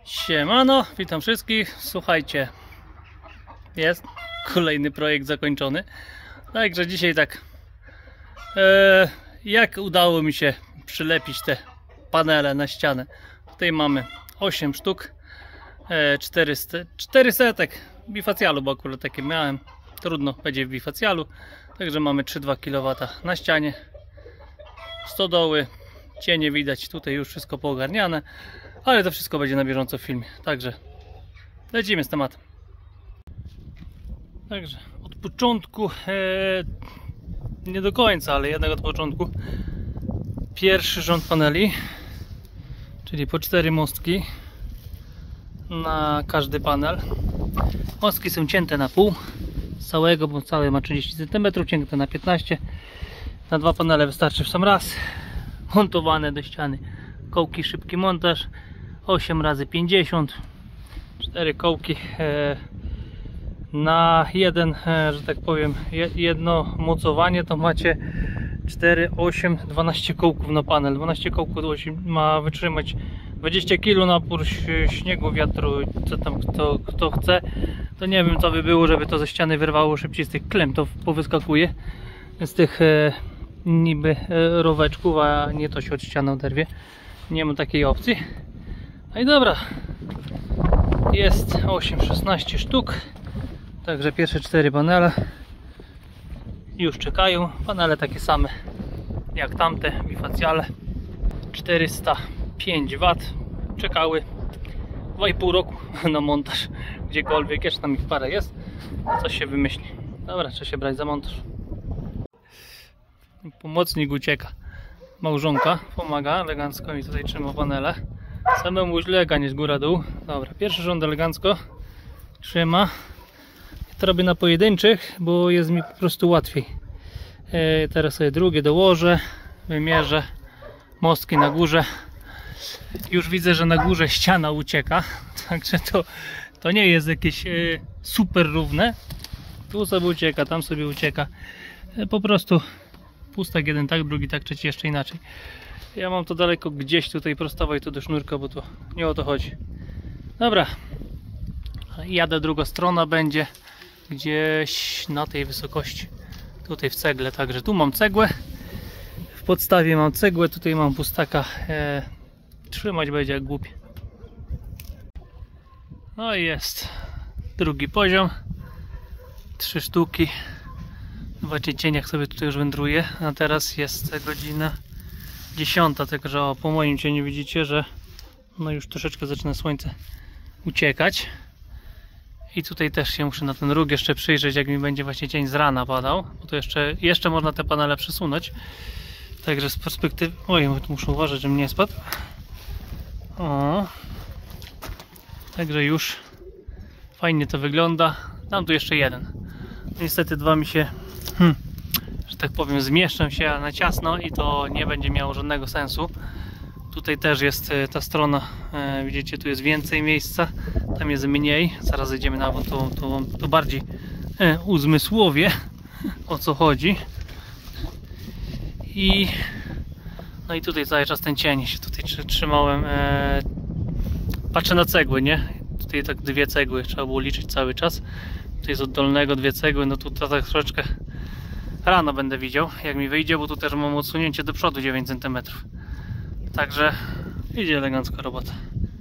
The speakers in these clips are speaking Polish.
Siemano, witam wszystkich. Słuchajcie, jest kolejny projekt zakończony. Także dzisiaj tak, jak udało mi się przylepić te panele na ścianę. Tutaj mamy 8 sztuk, 400 bifacjalu, bo akurat takie miałem. Trudno będzie w bifacjalu. Także mamy 3,2 kW na ścianie, stodoły, cienie widać, tutaj już wszystko poogarniane. Ale to wszystko będzie na bieżąco w filmie. Także lecimy z tematem. Także od początku, nie do końca, ale jednak od początku. Pierwszy rząd paneli, czyli po 4 mostki na każdy panel. Mostki są cięte na pół całego, bo całe ma 30 cm, cięte na 15. Na 2 panele wystarczy w sam raz. Montowane do ściany kołki, szybki montaż 8×50, 4 kołki na jeden, że tak powiem, jedno mocowanie to macie 4, 8, 12 kołków na panel. 12 kołków ma wytrzymać 20 kg napór śniegu, wiatru, co tam kto chce. To nie wiem, co by było, żeby to ze ściany wyrwało szybciej, z tych klem to powyskakuje z tych niby roweczków, a nie to się od ściany oderwie. Nie ma takiej opcji. No i dobra, jest 8-16 sztuk, także pierwsze 4 panele już czekają. Panele takie same jak tamte bifacjale, 405 W, czekały 2,5 roku na montaż gdziekolwiek. Jeszcze tam ich parę jest, coś się wymyśli. Dobra, trzeba się brać za montaż. Pomocnik ucieka, małżonka pomaga elegancko mi tutaj trzyma panele. Samemu źle ganie z góra dół. Dobra, pierwszy rząd elegancko trzyma. To robię na pojedynczych, bo jest mi po prostu łatwiej. Teraz sobie drugie dołożę, wymierzę mostki na górze. Już widzę, że na górze ściana ucieka, także to nie jest jakieś super równe. Tu sobie ucieka, tam sobie ucieka. Po prostu pustak jeden tak, drugi tak, trzeci jeszcze inaczej. Ja mam to daleko gdzieś tutaj prostować to do sznurka, bo to nie o to chodzi. Dobra, jadę, druga strona będzie gdzieś na tej wysokości, tutaj w cegle. Także tu mam cegłę, w podstawie mam cegłę, tutaj mam pustaka, trzymać będzie jak głupie. No i jest drugi poziom, 3 sztuki. Zobaczcie, cieniach sobie tutaj już wędruje, a teraz jest godzina 10, tylko że po moim cieniu widzicie, że no już troszeczkę zaczyna słońce uciekać. I tutaj też się muszę na ten róg jeszcze przyjrzeć, jak mi będzie właśnie cień z rana padał, bo to jeszcze można te panele przesunąć. Także z perspektywy... Oj, tu muszę uważać, żebym nie spadł. O. Także już fajnie to wygląda. Tam tu jeszcze jeden. Niestety 2 mi się, że tak powiem, zmieszczą się na ciasno i to nie będzie miało żadnego sensu. Tutaj też jest ta strona, widzicie, tu jest więcej miejsca, tam jest mniej. Zaraz zejdziemy na bok, to bardziej uzmysłowię, o co chodzi. No i tutaj cały czas ten cień się tutaj trzymałem. Patrzę na cegły, nie? Tutaj tak 2 cegły trzeba było liczyć cały czas. Tutaj jest od dolnego 2 cegły, no tu tak troszeczkę rano będę widział, jak mi wyjdzie, bo tu też mam odsunięcie do przodu 9 cm. Także idzie elegancko robota.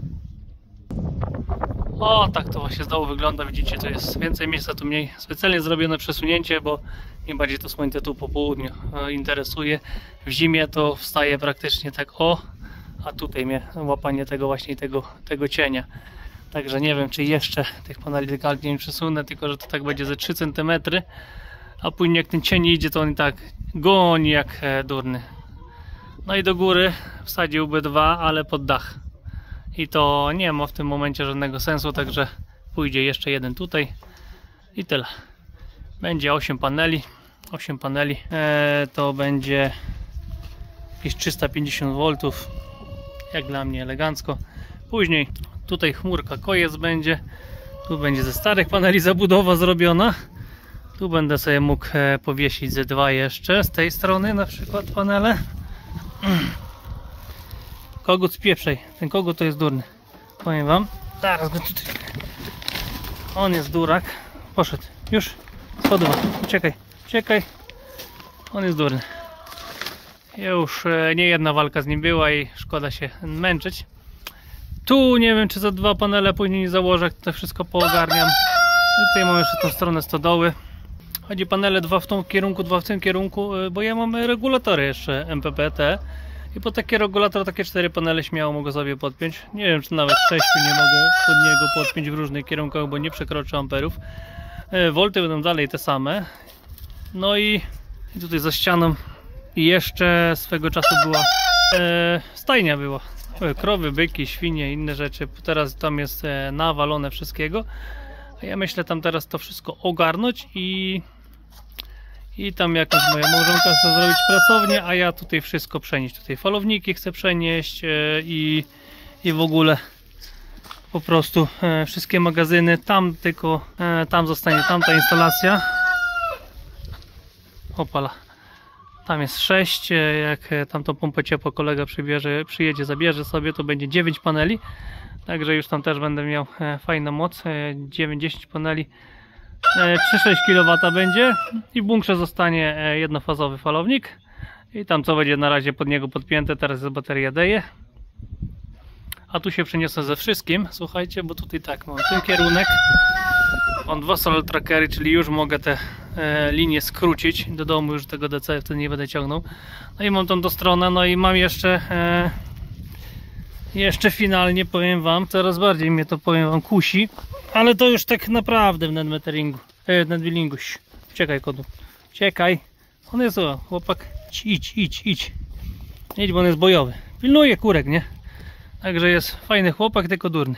O, tak to właśnie z dołu wygląda, widzicie, tu jest więcej miejsca, tu mniej. Specjalnie zrobione przesunięcie, bo im bardziej to słońce tu po południu interesuje. W zimie to wstaje praktycznie tak a tutaj mnie łapanie tego właśnie tego cienia. Także nie wiem, czy jeszcze tych paneli dekalnie nie przesunę, tylko że to tak będzie ze 3 cm, a później jak ten cień idzie, to on i tak goni jak durny. No i do góry wsadziłby 2, ale pod dach. I to nie ma w tym momencie żadnego sensu, także pójdzie jeszcze jeden tutaj i tyle. Będzie 8 paneli. 8 paneli to będzie jakieś 350 V, jak dla mnie elegancko. Później tutaj chmurka kojec będzie. Tu będzie ze starych paneli zabudowa zrobiona. Tu będę sobie mógł powiesić ze 2 jeszcze z tej strony, na przykład panele. Kogut spieprzej, ten kogut to jest durny. Powiem wam, zaraz go tutaj. On jest durak. Poszedł. Już. Spodoba. Uciekaj. Uciekaj. On jest durny. Już nie jedna walka z nim była i szkoda się męczyć. Tu nie wiem, czy za 2 panele później nie założę, jak to wszystko poogarniam. Tutaj mam jeszcze tą stronę stodoły. Chodzi panele 2 w tym kierunku, 2 w tym kierunku, bo ja mam regulatory jeszcze MPPT. I po takie regulator, takie 4 panele śmiało mogę sobie podpiąć. Nie wiem, czy nawet 6 nie mogę pod niego podpiąć w różnych kierunkach, bo nie przekroczę amperów. Wolty będą dalej te same. No i tutaj za ścianą jeszcze swego czasu była stajnia była. Krowy, byki, świnie, inne rzeczy. Teraz tam jest nawalone wszystkiego. A ja myślę tam teraz to wszystko ogarnąć i tam jakąś moja małżonka chce zrobić pracownię, a ja tutaj wszystko przenieść. Tutaj falowniki chcę przenieść i w ogóle po prostu wszystkie magazyny. Tam tylko, tam zostanie tamta instalacja. Opala. Tam jest 6, jak tamtą pompę ciepła kolega przyjedzie, zabierze sobie, to będzie 9 paneli. Także już tam też będę miał fajną moc, 9-10 paneli, 3-6 kW będzie i w bunkrze zostanie jednofazowy falownik i tam co będzie na razie pod niego podpięte, teraz jest bateria deje. A tu się przeniosę ze wszystkim, słuchajcie, bo tutaj tak, mam ten kierunek, mam 2 solar trackery, czyli już mogę te linie skrócić do domu, już tego DC wtedy nie będę ciągnął. No i mam tą do stronę, no i mam jeszcze finalnie, powiem wam, coraz bardziej mnie to, powiem wam, kusi, ale to już tak naprawdę w netmeteringu, w netbillingu. Czekaj, kodu, czekaj, on jest, o, chłopak, idź, bo on jest bojowy, pilnuje kurek, nie? Także jest fajny chłopak, tylko durny,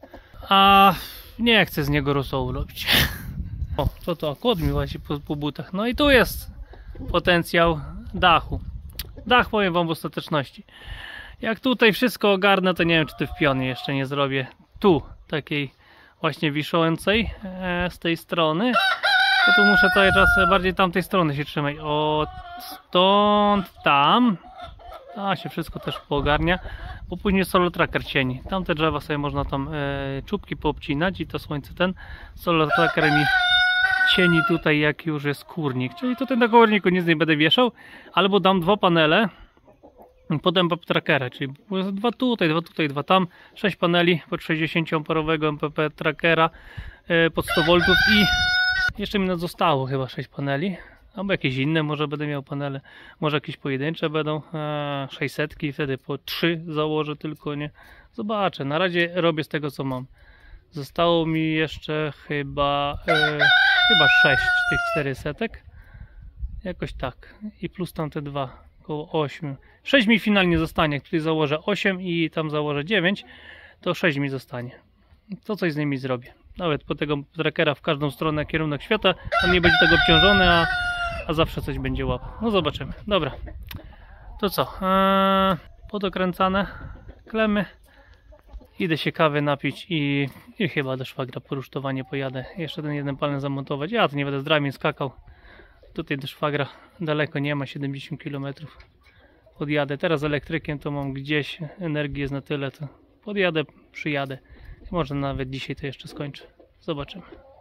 a nie chcę z niego rosołu robić. O, co to, kod mi właśnie po butach. No i tu jest potencjał dachu. Dach, powiem wam, w ostateczności. Jak tutaj wszystko ogarnę, to nie wiem, czy tu w pionie jeszcze nie zrobię tu takiej właśnie wiszącej z tej strony. To tu muszę cały czas bardziej tamtej strony się trzymać. O, stąd tam. A się wszystko też poogarnia, bo później solar tracker cieni. Tamte drzewa sobie można tam czubki poobcinać i to słońce ten solar tracker mi cieni tutaj, jak już jest kurnik. Czyli tutaj na kołorniku nic nie będę wieszał, albo dam 2 panele pod MPP trackera, czyli 2 tutaj, 2 tam, 6 paneli pod 60 amperowego MPP trackera pod 100 V i jeszcze mi zostało chyba 6 paneli, albo jakieś inne, może będę miał panele, może jakieś pojedyncze będą, 600 i wtedy po 3 założę tylko, nie? Zobaczę, na razie robię z tego, co mam. Zostało mi jeszcze chyba 6 tych 400, jakoś tak, i plus tam te 2, około 8. 6 mi finalnie zostanie, czyli założę 8 i tam założę 9, to 6 mi zostanie. To coś z nimi zrobię. Nawet po tego trackera w każdą stronę kierunek świata, on nie będzie tego obciążony, a zawsze coś będzie łapał. No zobaczymy. Dobra. To co? Podokręcane klemy. Idę się kawy napić i chyba do szwagra po rusztowanie pojadę. Jeszcze ten jeden panel zamontować. Ja to nie będę z drami skakał. Tutaj do szwagra daleko nie ma, 70 km. Podjadę. Teraz z elektrykiem to mam gdzieś, energii jest na tyle, to podjadę, przyjadę. Może nawet dzisiaj to jeszcze skończę. Zobaczymy.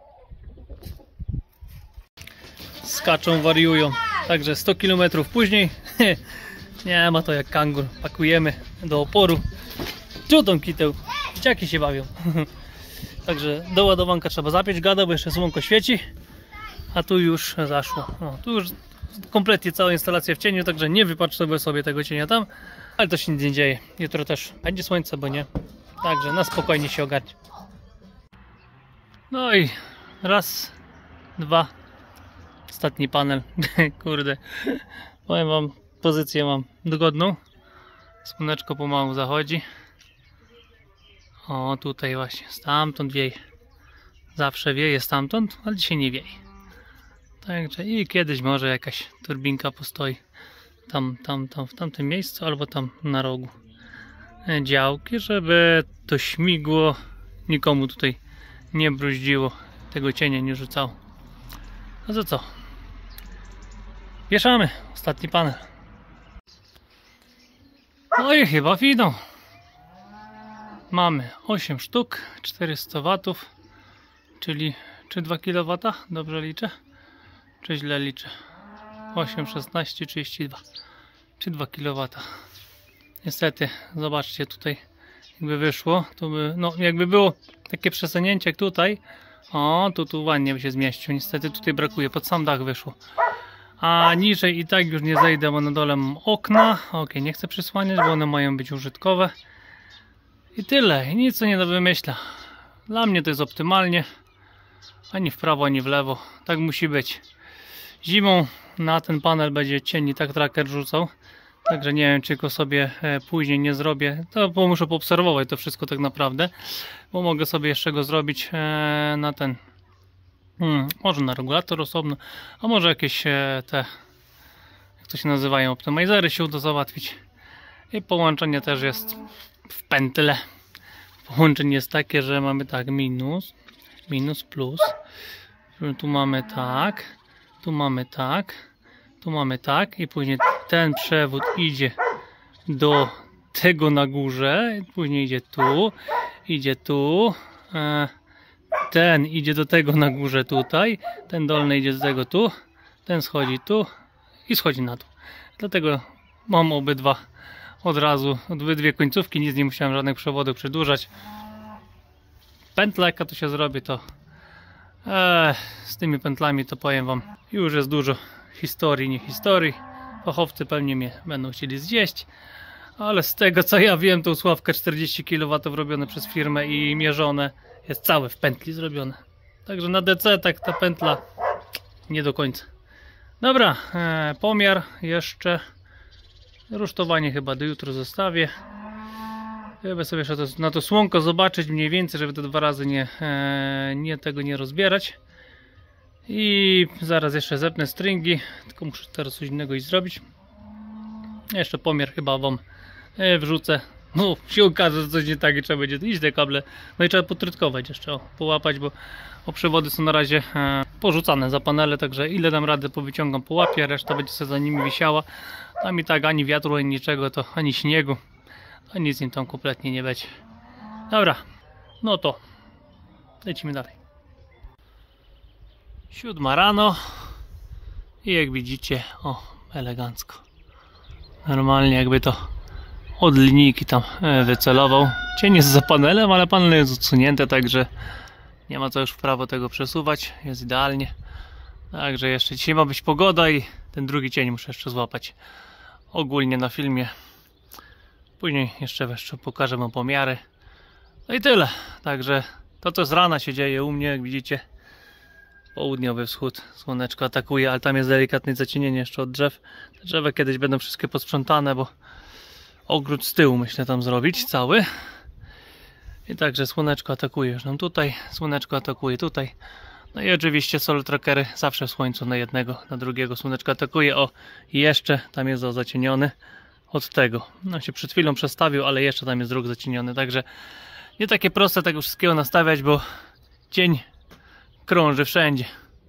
Skaczą, wariują. Także 100 km później nie ma to jak kangur. Pakujemy do oporu. Czutą kiteł. Dzieciaki się bawią. Także do ładowanka trzeba zapiąć gada, bo jeszcze słonko świeci. A tu już zaszło. O, tu już kompletnie cała instalacja w cieniu, także nie wypatrzę sobie tego cienia tam. Ale to się nic nie dzieje. Jutro też będzie słońce, bo nie. Także na spokojnie się ogarnie. No i raz, 2. Ostatni panel. Kurde. Powiem wam, pozycję mam dogodną. Słoneczko pomału zachodzi. O, tutaj właśnie, stamtąd wieje. Zawsze wieje stamtąd, ale dzisiaj nie wieje. Także i kiedyś może jakaś turbinka postoi tam w tamtym miejscu, albo tam na rogu działki, żeby to śmigło nikomu tutaj nie bruździło, tego cienia nie rzucało. No to co? Wieszamy ostatni panel. No i chyba finał. mamy 8 sztuk, 400 watów, czyli czy 2 kW? Dobrze liczę? Czy źle liczę? 8, 16, 32 czy 2 kW. Niestety, zobaczcie tutaj, jakby wyszło, to by, no jakby było takie przesunięcie jak tutaj, o, tu ładnie by się zmieścił. Niestety tutaj brakuje, pod sam dach wyszło. A niżej i tak już nie zejdę, bo na dole mam okna. Ok, nie chcę przysłaniać, bo one mają być użytkowe. I tyle, i nic nie do wymyśla. Dla mnie to jest optymalnie. Ani w prawo, ani w lewo. Tak musi być. Zimą na ten panel będzie cień i tak tracker rzucał. Także nie wiem, czy go sobie później nie zrobię. To bo muszę poobserwować to wszystko tak naprawdę. Bo mogę sobie jeszcze go zrobić na ten... może na regulator osobno. A może jakieś te... jak to się nazywają? Optimizery się uda załatwić. I połączenie też jest w pętle. Połączenie jest takie, że mamy tak minus, plus. Tu mamy tak. Tu mamy tak. Tu mamy tak. I później ten przewód idzie do tego na górze. Później idzie tu. Idzie tu. Ten idzie do tego na górze tutaj. Ten dolny idzie do tego tu. Ten schodzi tu. I schodzi na dół. Dlatego mam obydwa od razu. Obydwie końcówki. Nic nie musiałem żadnych przewodów przedłużać. Pętla jaka to się zrobi, to z tymi pętlami to powiem wam, już jest dużo historii, nie historii. Fachowcy pewnie mnie będą chcieli zjeść, ale z tego co ja wiem, to Sławka 40 kW robione przez firmę i mierzone jest całe w pętli zrobione. Także na DC tak ta pętla nie do końca. Dobra, pomiar jeszcze, rusztowanie chyba do jutro zostawię. Żeby sobie jeszcze na to słonko zobaczyć mniej więcej, żeby to 2 razy tego nie rozbierać. I zaraz jeszcze zepnę stringi, tylko muszę teraz coś innego iść zrobić. Jeszcze pomiar chyba wam wrzucę. No się okaże, że coś nie tak i trzeba będzie iść te kable. No i trzeba potrytkować jeszcze, połapać, bo przewody są na razie porzucane za panele, także ile dam radę powyciągam, połapię, reszta będzie sobie za nimi wisiała. Tam i tak ani wiatru, ani niczego, to ani śniegu. A nic im tam kompletnie nie będzie. Dobra, no to lecimy dalej. 7 rano i jak widzicie, o, elegancko. Normalnie jakby to od linijki tam wycelował. Cień jest za panelem, ale panel jest odsunięty, także nie ma co już w prawo tego przesuwać. Jest idealnie. Także jeszcze dzisiaj ma być pogoda i ten drugi cień muszę jeszcze złapać ogólnie na filmie. Później jeszcze pokażę wam pomiary. No i tyle. Także to co z rana się dzieje u mnie, jak widzicie. Południowy wschód. Słoneczko atakuje, ale tam jest delikatne zacienienie jeszcze od drzew. Te drzewa kiedyś będą wszystkie posprzątane, bo ogród z tyłu myślę tam zrobić cały. I także słoneczko atakuje już nam tutaj. Słoneczko atakuje tutaj. No i oczywiście solar trackery zawsze w słońcu na jednego, na drugiego słoneczko atakuje. O, jeszcze tam jest zacieniony. Od tego. No się przed chwilą przestawił, ale jeszcze tam jest róg zacieniony. Także nie takie proste tego wszystkiego nastawiać, bo cień krąży wszędzie.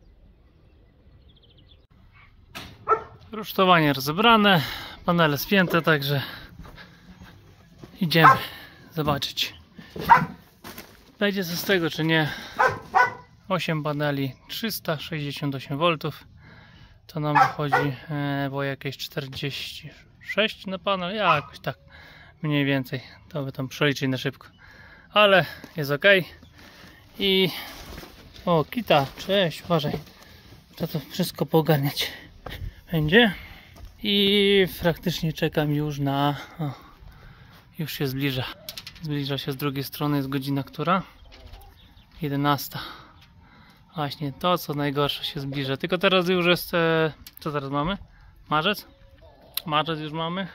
Rusztowanie rozebrane, panele spięte, także idziemy zobaczyć. Będzie co z tego, czy nie. 8 paneli, 368 V. To nam wychodzi, bo jakieś 46 na panel, jakoś tak mniej więcej, to by tam przeliczyć na szybko, ale jest ok. I o, Kita, cześć, uważaj, trzeba to wszystko poogarniać będzie. I praktycznie czekam już na, o, już się zbliża się z drugiej strony, jest godzina która? 11. Właśnie to co najgorsze się zbliża, tylko teraz już jest, co teraz mamy? Marzec? Marzec już mamy,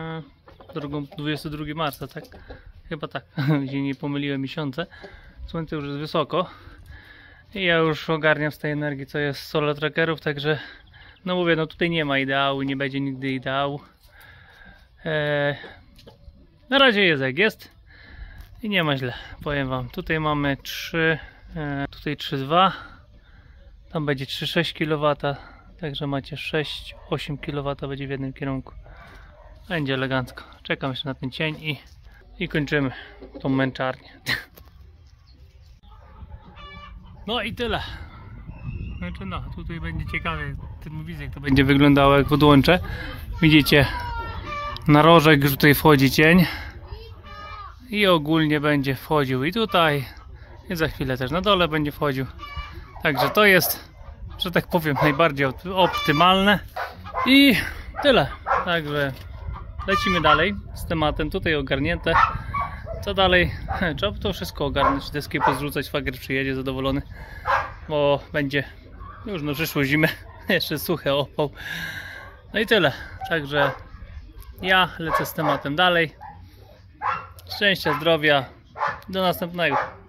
22 marca, tak? Chyba tak, się nie pomyliłem miesiące. Słońce już jest wysoko i ja już ogarniam z tej energii, co jest z solar trackerów, także no mówię, no tutaj nie ma ideału, nie będzie nigdy ideału. Na razie jest jak jest i nie ma źle, powiem wam. Tutaj mamy 3, tutaj 3,2, tam będzie 3,6 kW, także macie 6-8 kW będzie w jednym kierunku. Będzie elegancko. Czekam jeszcze na ten cień i i kończymy tą męczarnię. No i tyle. Znaczy no, tutaj będzie ciekawie, termowizję jak to będzie wyglądało, jak podłączę. Widzicie, na rożek już tutaj wchodzi cień i ogólnie będzie wchodził i tutaj, i za chwilę też na dole będzie wchodził. Także to jest, że tak powiem, najbardziej optymalne i tyle. Także lecimy dalej z tematem, tutaj ogarnięte. Co dalej? Trzeba to wszystko ogarnąć, deski pozrzucać, szwagier przyjedzie zadowolony, bo będzie już na przyszłą zimę jeszcze suche opał. No i tyle. Także ja lecę z tematem dalej. Szczęścia, zdrowia. Do następnego.